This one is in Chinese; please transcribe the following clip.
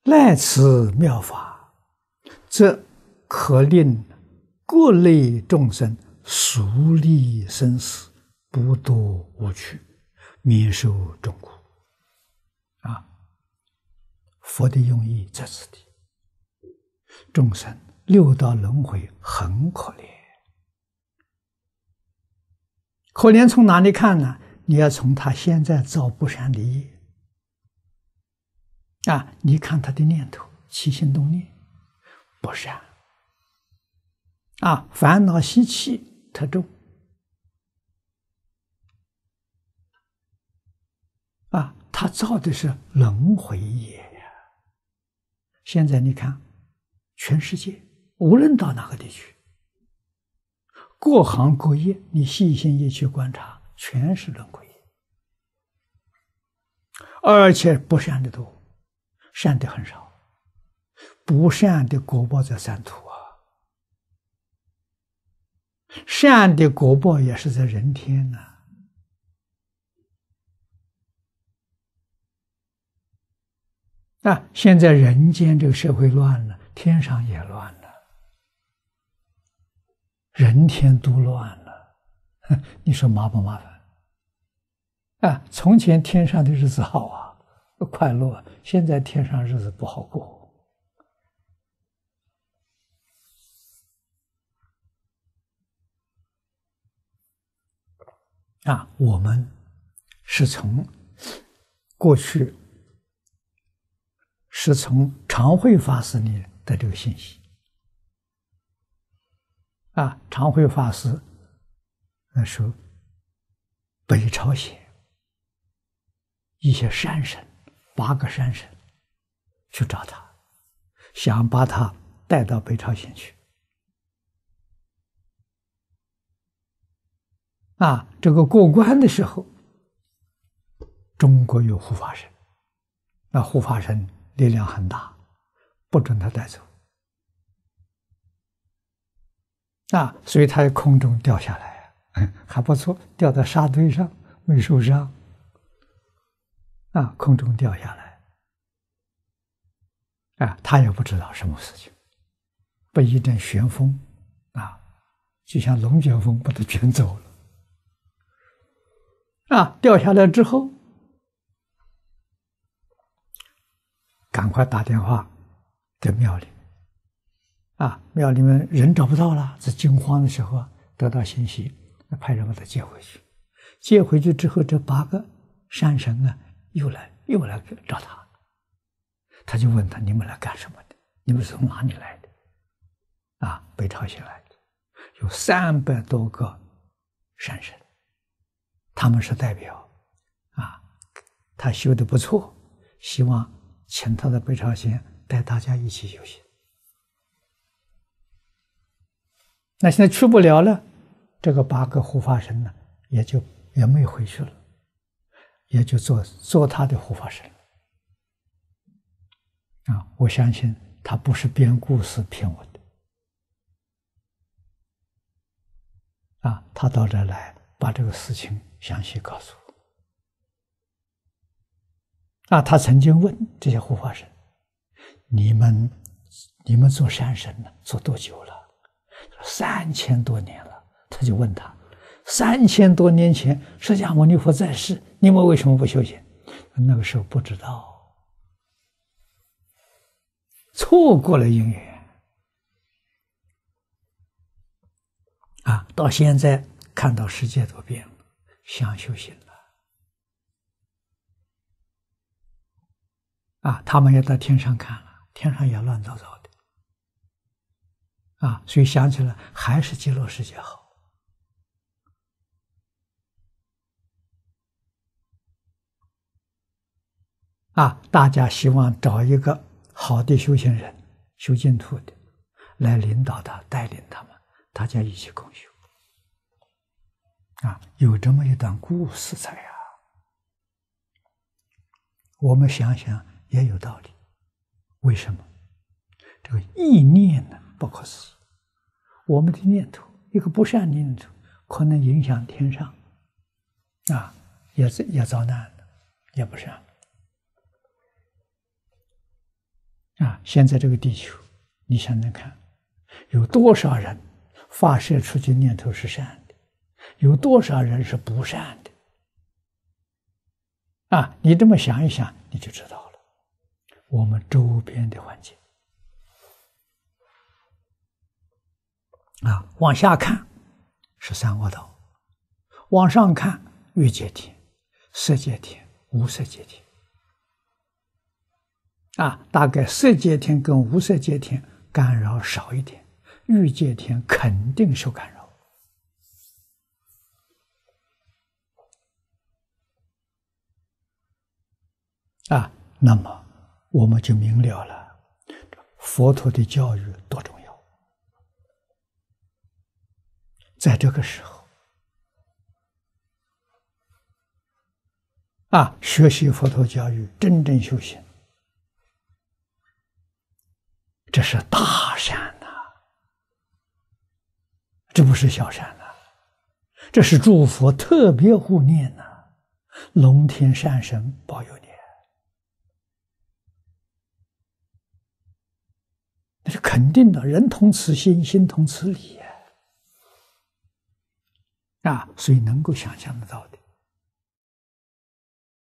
赖此妙法，则可令各类众生熟历生死，不堕无趣，免受众苦。佛的用意在此地。众生六道轮回很可怜，可怜从哪里看呢？你要从他现在造不善的业你看他的念头起心动念不善烦恼习气特重他造的是轮回业呀。现在你看全世界无论到哪个地区，各行各业，你细心一去观察，全是轮回业，而且不善的多，善的很少，不善的果报在三途善的果报也是在人天现在人间这个社会乱了，天上也乱了，人天都乱了，你说麻不麻烦？从前天上的日子好快乐，现在天上日子不好过。我们是从过去是从常慧法师里的这个信息常慧法师那时候北朝鲜一些山神8个山神去找他，想把他带到北朝鲜去这个过关的时候，中国有护法神，护法神力量很大，不准他带走所以他在空中掉下来还不错，掉在沙堆上没受伤空中掉下来他也不知道什么事情，被一阵旋风就像龙卷风把他卷走了掉下来之后赶快打电话给庙里庙里面人找不到了，在惊慌的时候得到信息，派人把他接回去。接回去之后，这8个山神又来找他，他就问他：你们来干什么的？你们是从哪里来的？北朝鲜来的，有300多个山神，他们是代表他修得不错，希望请他到北朝鲜带大家一起修行。那现在去不了了，这个8个护法神呢，也没回去了，也就做他的护法神我相信他不是编故事骗我的他到这儿来把这个事情详细告诉我他曾经问这些护法神：你们做山神呢，做多久了？3000多年了。他就问他：3000多年前释迦牟尼佛在世，你们为什么不修行？那个时候不知道，错过了因缘到现在看到世界都变了，想修行了他们也到天上看了，天上也乱糟糟的所以想起来还是极乐世界好大家希望找一个好的修行人，修净土的，来领导他，带领他们，大家一起共修有这么一段故事在我们想想也有道理。为什么？这个意念呢不可思议，我们的念头，一个不善念头可能影响天上也遭难了，也不善了现在这个地球，你想想看，有多少人发射出去念头是善的，有多少人是不善的？你这么想一想，你就知道了。我们周边的环境，往下看是三恶道，往上看欲界天、色界天、无色界天。大概色界天跟无色界天干扰少一点，欲界天肯定受干扰。那么我们就明了了，佛陀的教育多重要。在这个时候，学习佛陀教育，真正修行，这是大善呐，这不是小善呐，这是诸佛特别护念呐，龙天善神保佑你。那是肯定的，人同此心，心同此理所以能够想象得到的。